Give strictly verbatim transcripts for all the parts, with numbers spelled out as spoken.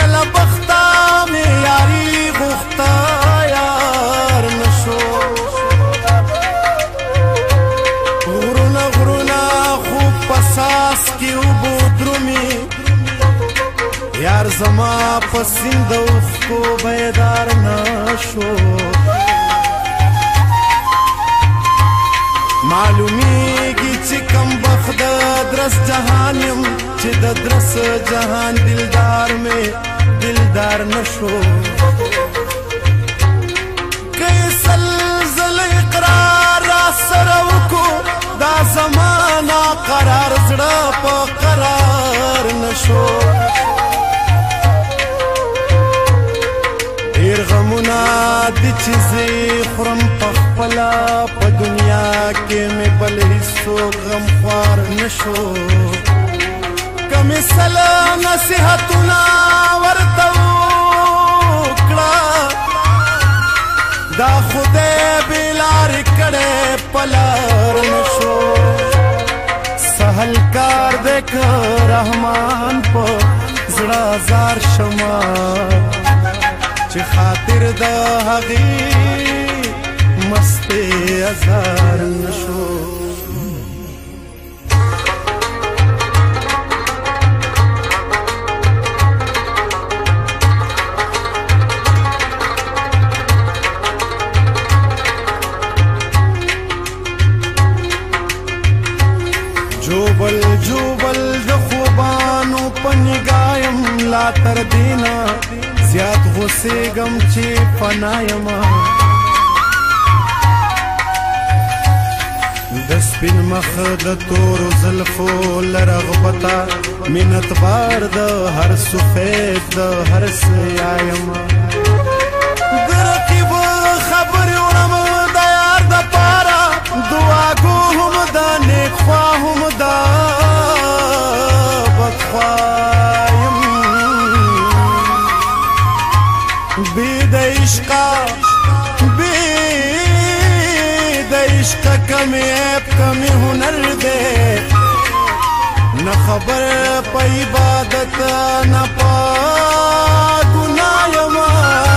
له بخته مې یاري غوښته یار نشو غرونه غرونه خوب په ساس کې اوبو درومي یار زما په سیند اوښکو بیدار نشو معلومیږي چې کم بخت د درس جهان یم چې د درس جهان دلدار مې دلدار نشو که یې سل ځله اقرار را سره وکړو دا زمانه قرار زړه په قرار نشو ډېر غمونه دي چې زه خورم په خپله په دنیا کې مې بل هېڅوک غمخوار نشو که مې سله نصیحتونه ورته وکړه دا خدای بې لارې کړی په لار نشو سهل کار دی که رحمان په زړه ازار شمه چې خاطر د هغې مستې ازار نشو جوبل جوبل د خوبانو په نګایم لا تر دینا زیات غوسېږم چې فنا یمه د سپین مخ د تورو زلفو له رغبته منت بار د هر سفید د هر سیا یمه د رقیب خبرې وړم د یار دپاره دعاګو هم ده نیکخوا هم ده بدخوا یم بی د عشقه بی د عشقه کمی عیب کمی هنر دی نه خبر په عبادت نه په ګناه یمه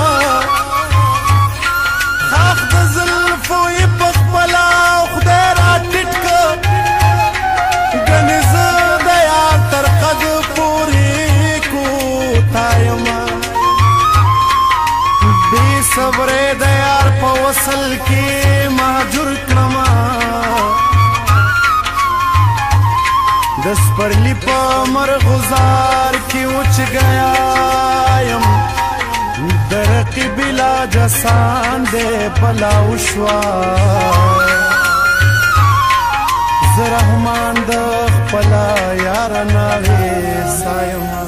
خاخ د زلفو یې په خپله خدای را ټیټ که ګنې زه د یار تر قد پورې کوتا یمه بې صبرې د یار په وصل کې مهجور کړمه د سپرلي په مرغزار کې وچ ګیا یم د رقیب علاج آسان دی بلا وشوه زه رحمان د خپله یاره ناوې سایمه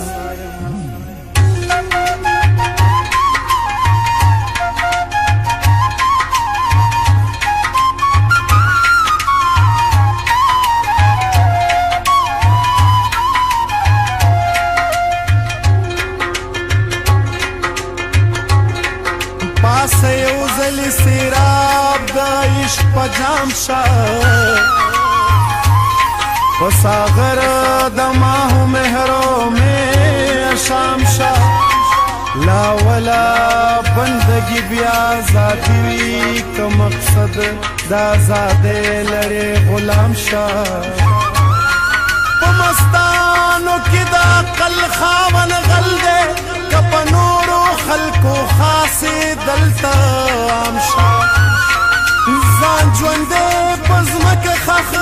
پاسه یو ځلې سیراب د عشق په جام شه په ساغر د ماهو مهرو مې اشام شه لا ولا بندگی بیا ذاتی وي که مقصد د ازادۍ لرې غلام شه په مستانو کې د عقل خاون غل دی که په نورو خلکو خاصې دلته عام شه ځان ژوندی په ځمکه خښ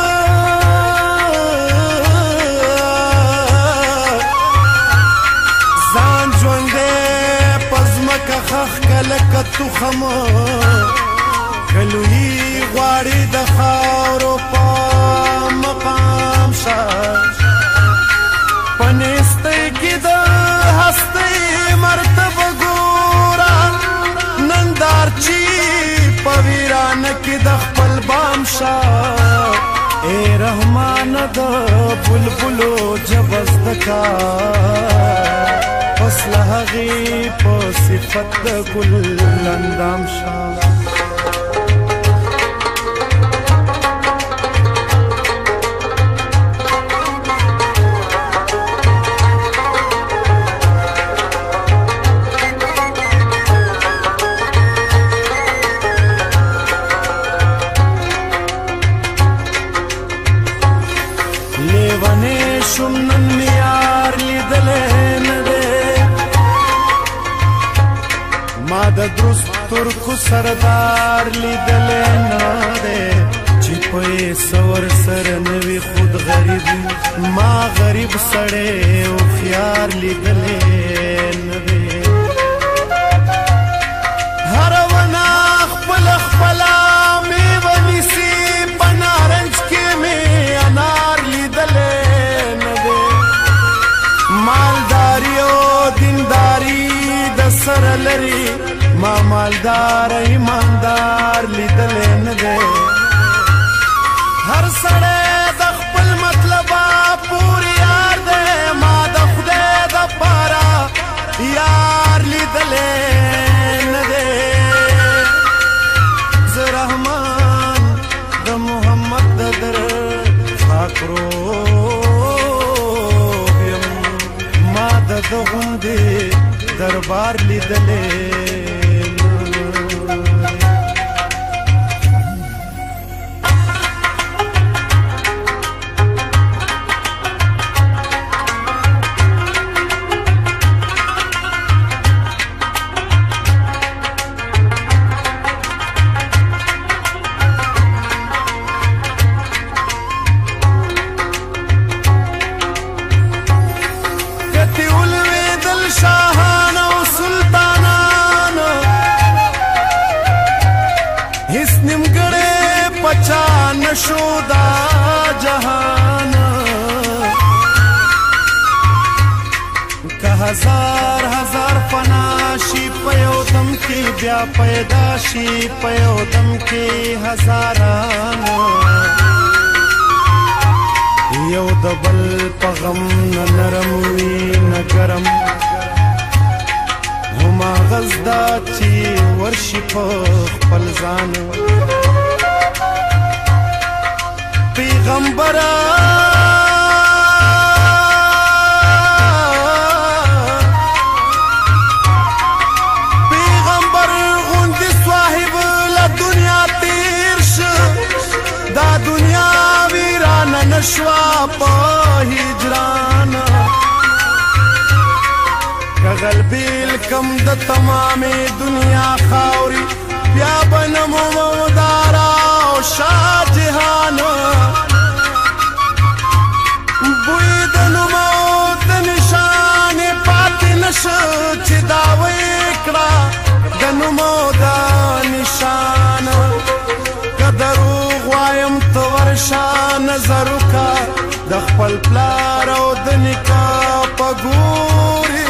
ځان ژوندی په ځمکه خښ که لکه تخم که لویي غواړي د خاورو په مقام شه په نیستۍ کې د هستۍ مرتبه ګوره نندارچی په ویرانه کې د خپل بام شه ای رحمان د بلبلو ژبه زده کا پس له هغې په صفت د ګل اندام شه ما د درست ترکو سردار لیدلې نه دی چې په سور سر نوي خود غریب ما غریب سړی هوښیار لیدلې نه دی هر ونه خپله خپله میوه نیسي په نارنج کې مې انار لیدلې نه دی مالداري او دینداري د سره لري ما مالدار ایماندار لیدلې نه دی هر سړی د خپل مطلبه پورې یار دی ما د خدای دپاره یار لیدلې نه دی زه رحمان د محمد د در خاکرو یم ما د ده غوندې دربار لیدلې شاهان او سلطانان هیڅ نیمګړی پچا نشو دا جهان که هزار هزار فنا شي په یو دم کې بیا پیدا شي په یو دم کې هزاران یو د بل په غم نه نرم وي نه ګرم هما غزدا چې ورشي په خپل ځان پیغمبره پیغمبر غوندې صاحب له دنیا تیر شه دا دنیا ویرانه نشوه په هجران غلبیل کم د تمامې دنیا خاوري بیا به نمو مودارا او شاه جهان بوی د نومو د نشانې پاتې نشه چې دا وکړه د نومو د نشان که دروغ وایم ته ورشه نظر وکړه د خپل پلار او د نیکه په ګوري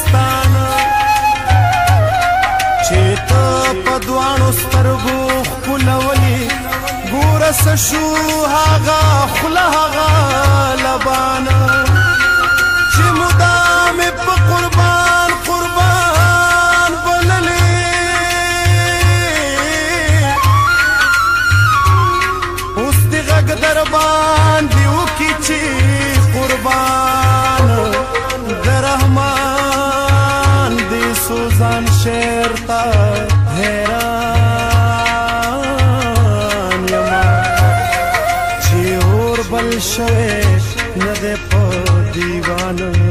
چې ته په دواړو سترګو ښکلولي ګوره څه شو هغه خوله هغه لبان چې مدامې په قربان قربان بللې اوس دې غږ در باندې وکړي چې قربان د رحمان دې سوزان شعر ته حیران یما چې اور بل شوی نه دی په دیوان